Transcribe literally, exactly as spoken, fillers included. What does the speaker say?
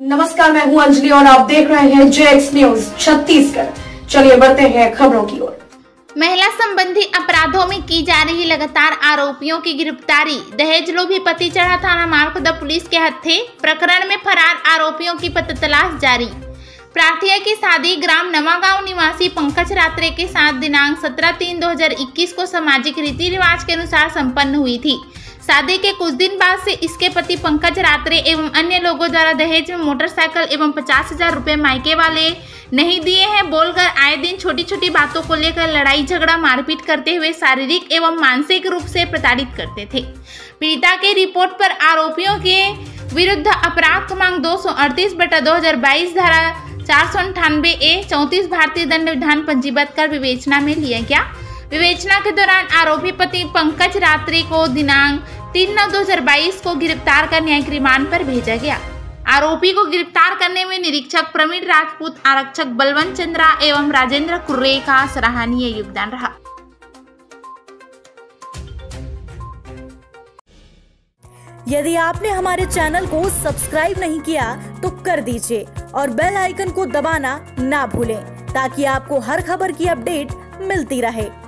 नमस्कार, मैं हूं अंजलि और आप देख रहे हैं जे एक्स न्यूज छत्तीसगढ़। चलिए बढ़ते हैं खबरों की ओर। महिला संबंधी अपराधों में की जा रही लगातार आरोपियों की गिरफ्तारी। दहेज लोभी पति चढ़ा थाना मारखुदा पुलिस के हत्थे। प्रकरण में फरार आरोपियों की पता तलाश जारी। प्रार्थिया की शादी ग्राम नवागांव निवासी पंकज रात्रे के साथ दिनांक सत्रह तीन दो हजार इक्कीस को सामाजिक रीति रिवाज के अनुसार संपन्न हुई थी। शादी के कुछ दिन बाद से इसके पति पंकज रात्रे एवं अन्य लोगों द्वारा दहेज में मोटरसाइकिल एवं पचास हजार रुपये मायके वाले नहीं दिए हैं बोलकर आए दिन छोटी छोटी बातों को लेकर लड़ाई झगड़ा मारपीट करते हुए शारीरिक एवं मानसिक रूप से प्रताड़ित करते थे। पीड़िता के रिपोर्ट पर आरोपियों के विरुद्ध अपराध क्रमांक दो सौ अड़तीस बटा दो हजार बाईस धारा चार सौ अंठानवे ए चौंतीस भारतीय दंड विधान पंजीबद्ध कर विवेचना में लिया गया। विवेचना के दौरान आरोपी पति पंकज रात्रे को दिनांक तीन नौ दो हजार बाईस को गिरफ्तार कर न्यायिक रिमांड पर भेजा गया। आरोपी को गिरफ्तार करने में निरीक्षक प्रवीण राजपूत, आरक्षक बलवंत चंद्रा एवं राजेंद्र कुर्रे का सराहनीय योगदान रहा। यदि आपने हमारे चैनल को सब्सक्राइब नहीं किया तो कर दीजिए और बेल आइकन को दबाना ना भूलें ताकि आपको हर खबर की अपडेट मिलती रहे।